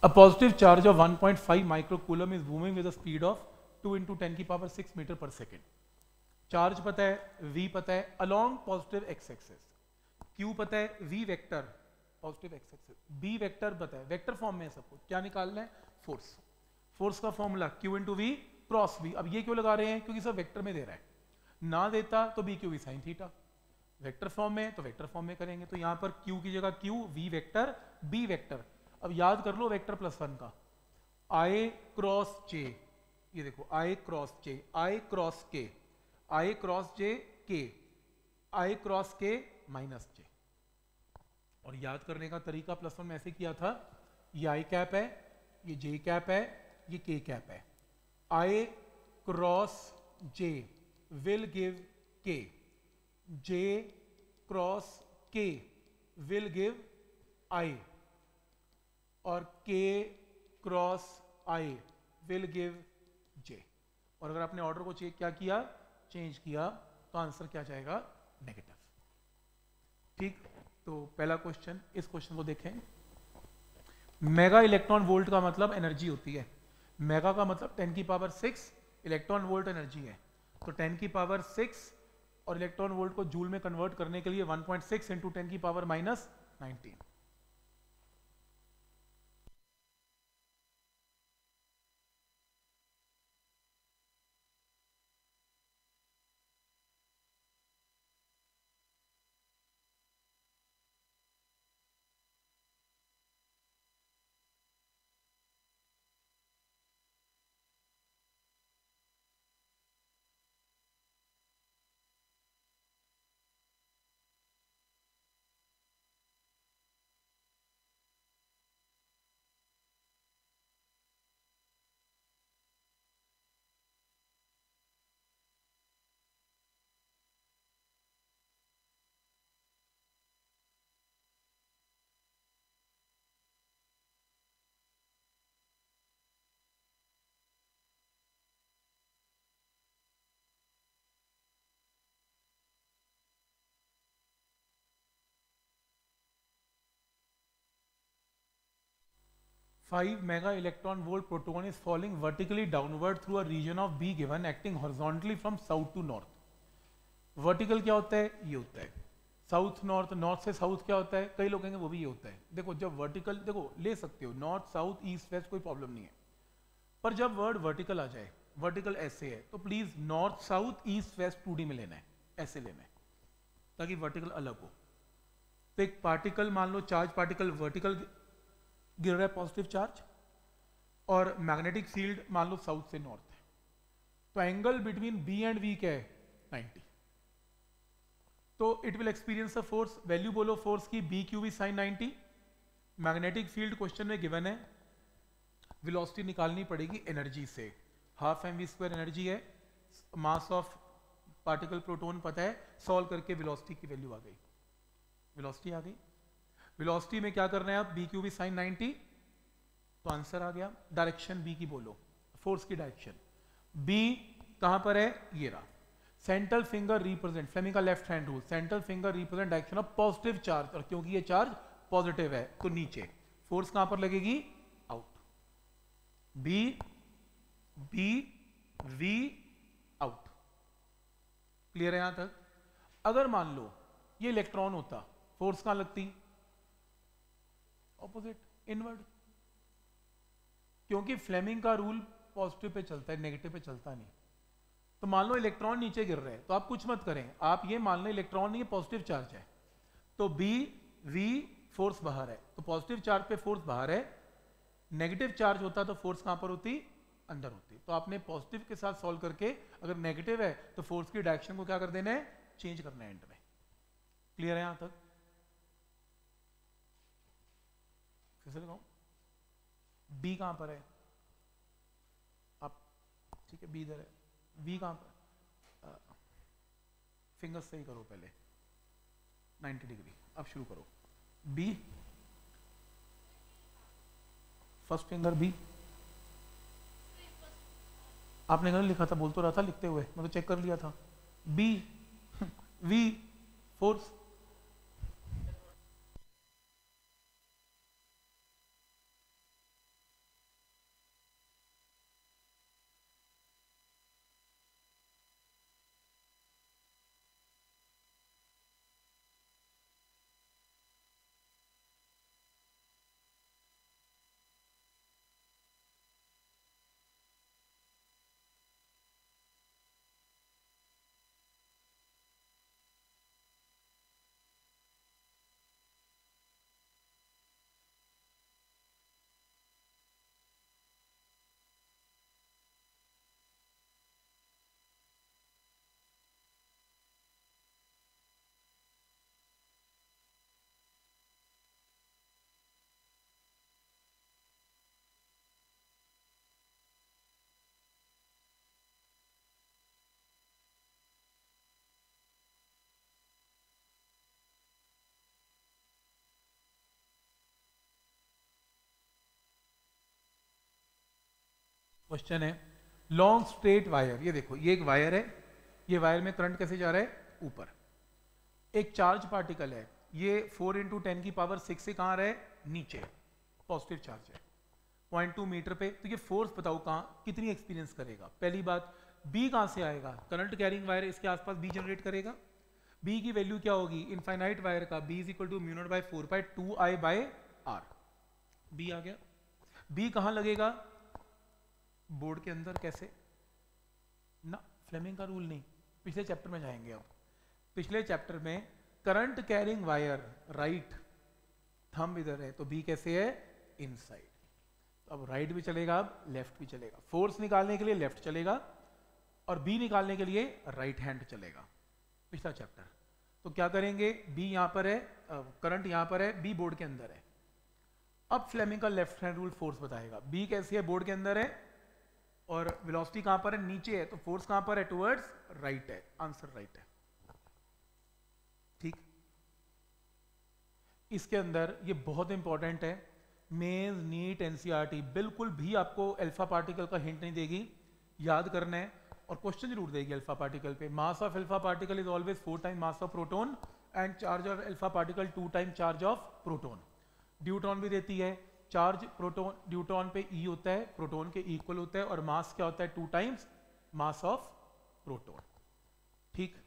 A positive charge of 1.5 microcoulomb is moving with a speed of 2 into 10 की power 6 metre पर second. Charge पता है, v पता है, along positive x axis. q पता है, v vector positive x axis, b vector पता है, वेक्टर फॉर्म में है सबको. क्या निकालना है? फोर्स. फोर्स का formula q into V cross v. अब ये क्यों लगा रहे हैं? क्योंकि सब वेक्टर में दे रहा है. ना देता तो b Q V sine theta. Vector form में तो वेक्टर फॉर्म में करेंगे. तो यहां पर q की जगह q, v vector, b vector. अब याद कर लो वेक्टर प्लस वन का, i क्रॉस j. ये देखो i क्रॉस j, i क्रॉस k, i क्रॉस j k, i क्रॉस k माइनस j. और याद करने का तरीका प्लस वन में ऐसे किया था. ये i कैप है, ये j कैप है, ये k कैप है. i क्रॉस j will give k, j क्रॉस k विल गिव i, और k क्रॉस i विल गिव j. और अगर आपने ऑर्डर को क्या किया, चेंज किया, तो आंसर क्या जाएगा? नेगेटिव. ठीक. तो पहला क्वेश्चन, इस क्वेश्चन को देखें. मेगा इलेक्ट्रॉन वोल्ट का मतलब एनर्जी होती है. मेगा का मतलब 10 की पावर 6, इलेक्ट्रॉन वोल्ट एनर्जी है. तो 10 की पावर 6 और इलेक्ट्रॉन वोल्ट को जूल में कन्वर्ट करने के लिए 1.6 इंटू 10 की power minus 19. 5 mega electron volt proton is falling vertically downward through a region of B given acting horizontally from south to north. Vertical क्या होता है? ये होता है साउथ नॉर्थ. नॉर्थ से साउथ क्या होता है? कई लोग कहेंगे वो भी ये होता है. देखो जब वर्टिकल, देखो ले सकते हो नॉर्थ साउथ ईस्ट वेस्ट, कोई प्रॉब्लम नहीं है. पर जब वर्ड वर्टिकल आ जाए, वर्टिकल ऐसे है, तो please north south east west 2D में लेना है, ऐसे लेना है ताकि वर्टिकल अलग हो. तो एक पार्टिकल मान लो, चार्ज पार्टिकल वर्टिकल गिर रहा है, पॉजिटिव चार्ज, और मैग्नेटिक फील्ड मान लो साउथ से नॉर्थ है. तो angle between B and V क्या है? 90. तो it will experience a force. Value बोलो फोर्स की, B Q V sine 90. Magnetic field question में गिवन है. वेलोसिटी निकालनी पड़ेगी एनर्जी से. Half M V square energy है, मास ऑफ पार्टिकल प्रोटोन पता है, सॉल्व करके वेलोसिटी की वैल्यू आ गई. वेलोसिटी आ गई. वेलोसिटी में क्या करना है आप? B Q V sine 90. तो आंसर आ गया. डायरेक्शन बी की बोलो, फोर्स की डायरेक्शन. बी कहां पर है? ये रहा. सेंट्रल फिंगर रिप्रेजेंट, फ्लेमिंग का left hand rule, central finger represent direction of positive charge. और क्योंकि ये चार्ज पॉजिटिव है तो नीचे. फोर्स कहां पर लगेगी? Out. B B V out. Clear है यहां तक? अगर मान लो ये इलेक्ट्रॉन होता, फोर्स कहां लगती? Opposite, inward. क्योंकि फ्लेमिंग का रूल पॉजिटिव पे चलता है, नेगेटिव पे चलता नहीं. तो मान लो इलेक्ट्रॉन नीचे गिर रहे हैं, तो आप कुछ मत करें, आप ये मान लो इलेक्ट्रॉन नहीं, पॉजिटिव चार्ज है. तो बी वी फोर्स बाहर है, तो पॉजिटिव चार्ज पे फोर्स बाहर है. नेगेटिव चार्ज होता तो फोर्स कहां पर होती? अंदर होती. तो आपने पॉजिटिव के साथ सॉल्व करके, अगर नेगेटिव है तो फोर्स की डायरेक्शन को क्या कर देना है? चेंज करना है एंड में. क्लियर है यहां तक? फिर से लगाऊं, बी कहां पर है? आप ठीक है, बी इधर है. बी कहां पर? फिंगर सही करो पहले, 90 डिग्री. अब शुरू करो. B, first finger B. आपने गलत लिखा था, बोल तो रहा था लिखते हुए, मैं तो चेक कर लिया था. B V force. क्वेश्चन है लॉन्ग स्ट्रेट वायर, ये देखो ये एक वायर है, ये वायर में करंट कैसे जा रहा है ऊपर, एक चार्ज पार्टिकल है, ये 4 × 10 की पावर 6 से कहाँ रहा है नीचे, पॉजिटिव चार्ज है 0.2 मीटर पे, तो ये फोर्स बताओ कहाँ कितनी एक्सपीरियंस करेगा। पहली बात बी कहाँ से आएगा, करंट कैरिंग वायर इसके आसपास बी जनरेट करेगा, बी की वैल्यू क्या होगी इनफाइनाइट वायर का, B is equal to mu naught by 4π2I/r, B आ गया। बी कहाँ लगेगा बोर्ड के अंदर, कैसे ना, फ्लेमिंग का रूल नहीं, पिछले चैप्टर में जाएंगे अब। पिछले चैप्टर में current carrying wire right, thumb इधर है तो बी कैसे है इनसाइड, अब राइट भी चलेगा अब लेफ्ट भी चलेगा, फोर्स निकालने के लिए लेफ्ट चलेगा और बी निकालने के लिए राइट हैंड चलेगा, पिछला चैप्टर। तो क्या करेंगे, बी यहां पर है, करंट यहां पर है, बी बोर्ड के अंदर है, अब फ्लेमिंग का लेफ्ट हैंड रूल फोर्स बताएगा, बी कैसी है बोर्ड के अंदर है और वेलोसिटी कहां पर है नीचे है, तो फोर्स कहां पर है टुवर्ड्स राइट है, आंसर राइट है। ठीक, इसके अंदर ये बहुत इंपॉर्टेंट है, मेंस नीट एनसीईआरटी बिल्कुल भी आपको अल्फा पार्टिकल का हिंट नहीं देगी, याद करना है, और क्वेश्चन जरूर देगी अल्फा पार्टिकल पे। Mass of alpha particle is always 4 time mass of proton and charge of alpha particle 2 time charge of proton. Deuteron भी देती है, चार्ज प्रोटॉन ड्यूट्रॉन पे ई होता है, प्रोटॉन के इक्वल होता है, और मास क्या होता है 2 टाइम्स मास ऑफ प्रोटॉन। ठीक,